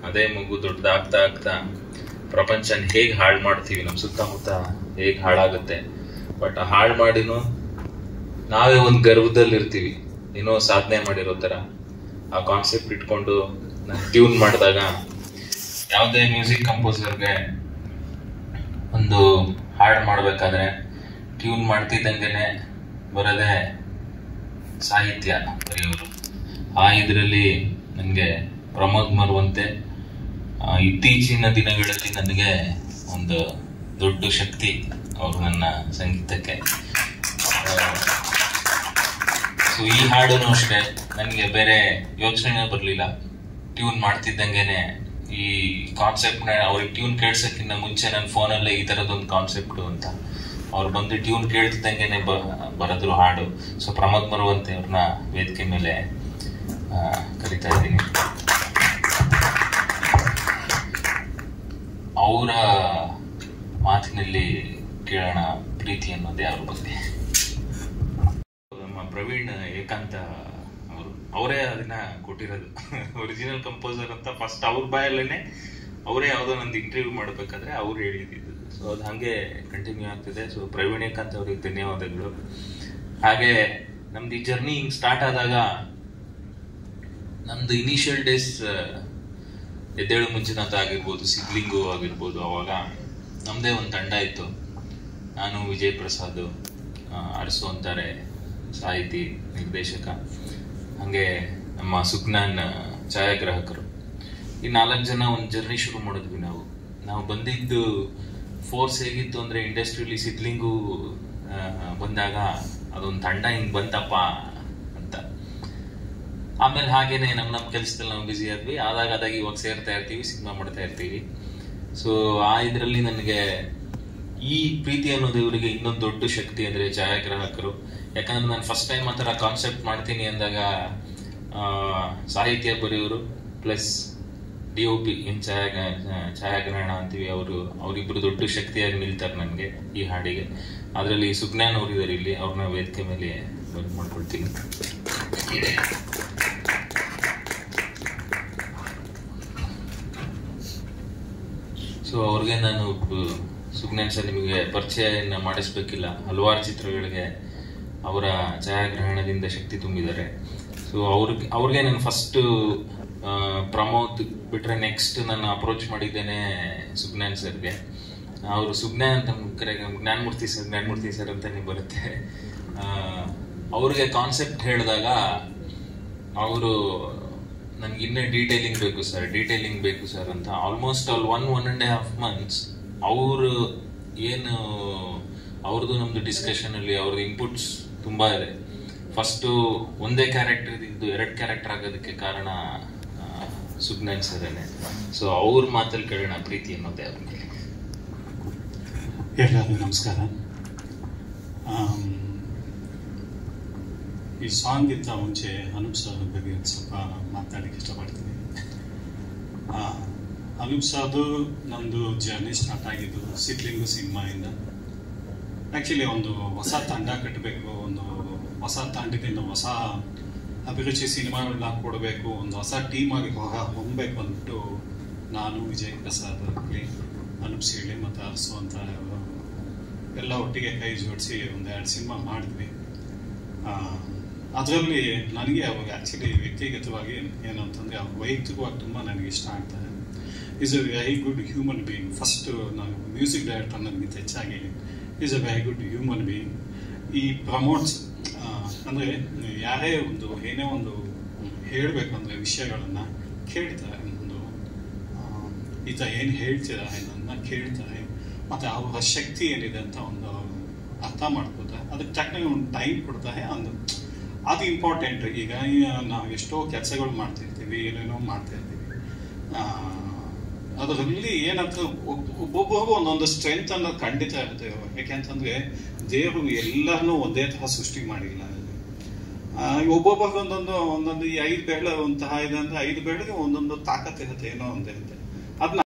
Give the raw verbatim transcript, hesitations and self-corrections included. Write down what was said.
ಅದೇ ಮಗು ದೊಡ್ಡದಾಗ್ತಾ ಆಗ್ತಾ ಪ್ರಪಂಚನ ಹೇಗೆ ಹಾಳು ಮಾಡ್ತೀವಿ, ನಮ್ಮ ಸುತ್ತಮುತ್ತ ಹೇಗೆ ಹಾಳಾಗುತ್ತೆ. ಬಟ್ ಹಾಳು ಮಾಡಿನೂ ನಾವೇ ಒಂದು ಗರ್ವದಲ್ಲಿ ಇರ್ತೀವಿ, ಏನೋ ಸಾಧನೆ ಮಾಡಿರೋ ಥರ. ಆ ಕಾನ್ಸೆಪ್ಟ್ ಇಟ್ಕೊಂಡು ನಾನು ಟ್ಯೂನ್ ಮಾಡಿದಾಗ ಯಾವುದೇ ಮ್ಯೂಸಿಕ್ ಕಂಪೋಸರ್ಗೆ ಒಂದು ಹಾಡು ಮಾಡಬೇಕಾದ್ರೆ ಟ್ಯೂನ್ ಮಾಡ್ತಿದ್ದಂಗೆನೆ ಬರೋದೇ ಸಾಹಿತ್ಯ ಬರೆಯೋರು. ಆ ಇದರಲ್ಲಿ ನನಗೆ ಪ್ರಮೋದ್ ಮರುವಂತೆ ಇತ್ತೀಚಿನ ದಿನಗಳಲ್ಲಿ ನನಗೆ ಒಂದು ದೊಡ್ಡ ಶಕ್ತಿ ಅವರು ನನ್ನ ಸಂಗೀತಕ್ಕೆ. ಸೊ ಈ ಹಾಡು ಅಷ್ಟೇ ನನಗೆ ಬೇರೆ ಯೋಚನೆ ಬರಲಿಲ್ಲ. ಟ್ಯೂನ್ ಮಾಡ್ತಿದ್ದಂಗೆನೆ ಈ ಕಾನ್ಸೆಪ್ಟ್ನ ಅವ್ರಿಗೆ ಟ್ಯೂನ್ ಕೇಳ್ಸೋಕ್ಕಿಂತ ಮುಂಚೆ ನನ್ನ ಫೋನಲ್ಲೇ ಈ ಥರದೊಂದು ಕಾನ್ಸೆಪ್ಟು ಅಂತ ಅವ್ರು ಬಂದು ಟ್ಯೂನ್ ಕೇಳ್ತಿದ್ದಂಗೆನೆ ಬ ಬರೆದ್ರು ಹಾಡು. ಸೊ ಪ್ರಮೋದ್ ಮರುವಂತೆ ಅವ್ರನ್ನ ವೇದಿಕೆ ಮೇಲೆ ಕರಿತಾ ಇದ್ದೀನಿ. ಅವರ ಮಾತಿನಲ್ಲಿ ಕೇಳೋಣ ಪ್ರೀತಿ ಅನ್ನೋದು ಯಾರ ಬಗ್ಗೆ. ನಮ್ಮ ಪ್ರವೀಣ್ ಏಕಾಂತ ಅವರು ಅವರೇ ಅದನ್ನ ಕೊಟ್ಟಿರೋದು. ಒರಿಜಿನಲ್ ಕಂಪೋಸರ್ ಅಂತ ಫಸ್ಟ್ ಅವ್ರ ಬಾಯಲ್ಲೇನೆ ಅವರೇ ಯಾವುದೋ ನಂದು ಇಂಟರ್ವ್ಯೂ ಮಾಡಬೇಕಾದ್ರೆ ಅವ್ರು ಹೇಳಿದ್ದು. ಸೊ ಅದು ಹಾಗೆ ಕಂಟಿನ್ಯೂ ಆಗ್ತಿದೆ. ಸೊ ಪ್ರವೀಣ್ ಏಕಾಂತ್ ಅವ್ರಿಗೆ ಧನ್ಯವಾದಗಳು. ಹಾಗೆ ನಮ್ದು ಈ ಜರ್ನಿ ಹಿಂಗೆ ಸ್ಟಾರ್ಟ್ ಆದಾಗ ನಮ್ದು ಇನಿಷಿಯಲ್ ಡೇಸ್ ಎದ್ದೇಳು ಮಂಜುನಾಥ ಆಗಿರ್ಬೋದು, ಸಿದ್ಲಿಂಗು ಆಗಿರ್ಬೋದು, ಅವಾಗ ನಮ್ಮದೇ ಒಂದು ತಂಡ ಇತ್ತು. ನಾನು, ವಿಜಯ್ ಪ್ರಸಾದ್, ಅರಸು ಅಂತಾರೆ ಸಾಹಿತಿ ನಿರ್ದೇಶಕ, ಹಾಗೆ ನಮ್ಮ ಸುಜ್ಞಾನ್ ಛಾಯಾಗ್ರಾಹಕರು. ಈ ನಾಲ್ಕು ಜನ ಒಂದು ಜರ್ನಿ ಶುರು ಮಾಡಿದ್ವಿ. ನಾವು ನಾವು ಬಂದಿದ್ದು ಫೋರ್ಸ್ ಹೇಗಿತ್ತು ಅಂದರೆ ಇಂಡಸ್ಟ್ರಿಯಲ್ಲಿ ಸಿದ್ಲಿಂಗು ಬಂದಾಗ ಅದೊಂದು ತಂಡ ಹಿಂಗೆ ಬಂತಪ್ಪ ಅಂತ. ಆಮೇಲೆ ಹಾಗೇನೆ ನಮ್ಮ ನಮ್ಮ ಕೆಲಸದಲ್ಲಿ ನಾವು ಬ್ಯುಸಿ ಆದ್ವಿ. ಆದಾಗ ಆದಾಗ ಇವಾಗ ಸೇರ್ತಾ ಇರ್ತೀವಿ, ಸಿನಿಮಾ ಮಾಡ್ತಾ ಇರ್ತೀವಿ. ಸೊ ಆ ಇದರಲ್ಲಿ ನನಗೆ ಈ ಪ್ರೀತಿ ಅನ್ನೋದು ಇವರಿಗೆ ಇನ್ನೊಂದು ದೊಡ್ಡ ಶಕ್ತಿ ಅಂದರೆ ಛಾಯಾಗ್ರಾಹಕರು. ಯಾಕಂದ್ರೆ ನಾನು ಫಸ್ಟ್ ಟೈಮ್ ಆ ಥರ ಕಾನ್ಸೆಪ್ಟ್ ಮಾಡ್ತೀನಿ ಅಂದಾಗ ಸಾಹಿತ್ಯ ಬರೆಯೋರು ಪ್ಲಸ್ ಡಿ ಒ ಪಿ ಏನು ಛಾಯಾಗ ಛಾಯಾಗ್ರಹಣ ಅಂತೀವಿ, ಅವರು ಅವರಿಬ್ಬರು ದೊಡ್ಡ ಶಕ್ತಿಯಾಗಿ ನಿಲ್ತಾರೆ ನನಗೆ ಈ ಹಾಡಿಗೆ. ಅದರಲ್ಲಿ ಸುಜ್ಞಾನ್ ಅವರಿದ್ದಾರೆ ಇಲ್ಲಿ, ಅವ್ರನ್ನ ವೇದಿಕೆ ಮೇಲೆ ಬಂದು ಮಾಡ್ಕೊಳ್ತೀನಿ. ಸೊ ಅವ್ರಿಗೆ ನಾನು ಸುಜ್ಞಾನ್ ಸರ್ ನಿಮಗೆ ಪರಿಚಯ ಮಾಡಿಸ್ಬೇಕಿಲ್ಲ, ಹಲವಾರು ಚಿತ್ರಗಳಿಗೆ ಅವರ ಛಾಯಾಗ್ರಹಣದಿಂದ ಶಕ್ತಿ ತುಂಬಿದ್ದಾರೆ. ಸೊ ಅವ್ರಿಗೆ ಅವ್ರಿಗೆ ನಾನು ಫಸ್ಟು ಪ್ರಮೋದ್ ಬಿಟ್ರೆ ನೆಕ್ಸ್ಟ್ ನಾನು ಅಪ್ರೋಚ್ ಮಾಡಿದ್ದೇನೆ ಸುಜ್ಞಾನ್ ಸರ್ಗೆ. ಅವರು ಸುಜ್ಞಾನ್ ಅಂತ ಕರೆ ಜ್ಞಾನಮೂರ್ತಿ ಸರ್ ಜ್ಞಾನಮೂರ್ತಿ ಸರ್ ಅಂತಾನೆ ಬರುತ್ತೆ. ಅವ್ರಿಗೆ ಕಾನ್ಸೆಪ್ಟ್ ಹೇಳಿದಾಗ ಅವರು ನನಗೆ ಇನ್ನೂ ಡೀಟೇಲಿಂಗ್ ಬೇಕು ಸರ್ ಡೀಟೇಲಿಂಗ್ ಬೇಕು ಸರ್ ಅಂತ almost all one one and half months ಅವರು ಏನು ಅವ್ರದ್ದು ನಮ್ಮದು ಡಿಸ್ಕಷನಲ್ಲಿ ಅವ್ರದ್ದು ಇನ್ಪುಟ್ಸ್ ತುಂಬ ಇದೆ. ಫಸ್ಟು ಒಂದೇ ಕ್ಯಾರೆಕ್ಟರ್ ಇದ್ದು ಎರಡು ಕ್ಯಾರೆಕ್ಟರ್ ಆಗೋದಕ್ಕೆ ಕಾರಣ ಸುಜ್ಞಾನ್ ಸರೇನೆ. ಸೊ ಅವ್ರ ಮಾತಲ್ಲಿ ಕೇಳೋಣ ಪ್ರೀತಿ ಅನ್ನೋದೇ ಅವ್ರ ಮೇಲೆ. ಎಲ್ಲರಿಗೂ ನಮಸ್ಕಾರ. ಈ ಸಾಂಗಿಂತ ಮುಂಚೆ ಅನೂಪ್ ಸರ್ ಬಗ್ಗೆ ಒಂದು ಸ್ವಲ್ಪ ಮಾತಾಡಲಿಕ್ಕೆ ಇಷ್ಟಪಡ್ತೀನಿ. ಅನೂಪ್ ಸರ್ದು ನಮ್ಮದು ಜರ್ನಿ ಸ್ಟಾರ್ಟ್ ಆಗಿದ್ದು ಸಿದ್ಲಿಂಗು ಸಿನಿಮಾಯಿಂದ. ಆ್ಯಕ್ಚುಲಿ ಒಂದು ಹೊಸ ತಂಡ ಕಟ್ಟಬೇಕು, ಒಂದು ಹೊಸ ತಂಡದಿಂದ ಹೊಸ ಅಭಿರುಚಿ ಸಿನಿಮಾಗಳನ್ನ ಕೊಡಬೇಕು, ಒಂದು ಹೊಸ ಟೀಮ್ ಆಗಿ ಹೋಗ ಹೋಗಬೇಕು ಅಂದ್ಬಿಟ್ಟು ನಾನು, ವಿಜಯ್ ಪ್ರಸಾದ್ ಆಗಲಿ, ಅನೂಪ್ ಸೀಳಿ ಮತ್ತು ಅರಸು ಅಂತ ಎಲ್ಲ ಒಟ್ಟಿಗೆ ಕೈ ಜೋಡಿಸಿ ಒಂದೆರಡು ಸಿನಿಮಾ ಮಾಡಿದ್ವಿ. ಅದರಲ್ಲಿ ನನಗೆ ಅವಾಗ ಆ್ಯಕ್ಚುಲಿ ವ್ಯಕ್ತಿಗತವಾಗಿ ಏನಂತಂದರೆ ಅವ್ರು ವೈಯಕ್ತಿಕವಾಗಿ ತುಂಬ ನನಗೆ ಇಷ್ಟ ಆಗ್ತಾರೆ. Is a very good human being. First ನಾನು ಮ್ಯೂಸಿಕ್ ಡೈರೆಕ್ಟರ್ ನನಗಿಂತ ಹೆಚ್ಚಾಗಿ is a very good human being. ಈ ಪ್ರಮೋಟ್ಸ್ ಅಂದರೆ ಯಾರೇ ಒಂದು ಏನೇ ಒಂದು ಹೇಳಬೇಕಂದ್ರೆ ವಿಷಯಗಳನ್ನು ಕೇಳ್ತಾರೆ, ಒಂದು ಈತ ಏನು ಹೇಳ್ತಿದ್ದಾರೆ ನನ್ನ ಕೇಳ್ತಾರೆ, ಮತ್ತು ಅವರ ಶಕ್ತಿ ಏನಿದೆ ಅಂತ ಒಂದು ಅರ್ಥ ಮಾಡ್ಕೋತಾರೆ. ಅದಕ್ಕೆ ತಕ್ಕನಾಗಿ ಒಂದು ಟೈಮ್ ಕೊಡ್ತಾರೆ. ಒಂದು ಅದು ಇಂಪಾರ್ಟೆಂಟ್. ಈಗ ನಾವು ಎಷ್ಟೋ ಕೆಲಸಗಳು ಮಾಡ್ತಿರ್ತೀವಿ, ಏನೇನೋ ಮಾಡ್ತಾಯಿರ್ತೀವಿ. ಅದರಲ್ಲಿ ಏನಂತ ಒಬ್ಬೊಬ್ಬರಿಗೂ ಒಂದೊಂದು ಸ್ಟ್ರೆಂತ್ ಅನ್ನೋದು ಖಂಡಿತ ಇರುತ್ತೆ. ಯಾಕೆಂತಂದರೆ ದೇವರು ಎಲ್ಲರನ್ನೂ ಒಂದೇ ಥರ ಸೃಷ್ಟಿ ಮಾಡಿಲ್ಲ. ಒಬ್ಬೊಬ್ಬರಿಗೆ ಒಂದೊಂದು ಒಂದೊಂದು ಈ ಐದು ಬೆರಳು ಒಂತಹ ಇದೆ ಅಂದರೆ ಐದು ಬೆರಳಿಗೆ ಒಂದೊಂದು ತಾಕತ್ತಿರುತ್ತೆ, ಏನೋ ಒಂದಿರುತ್ತೆ. ಅದನ್ನ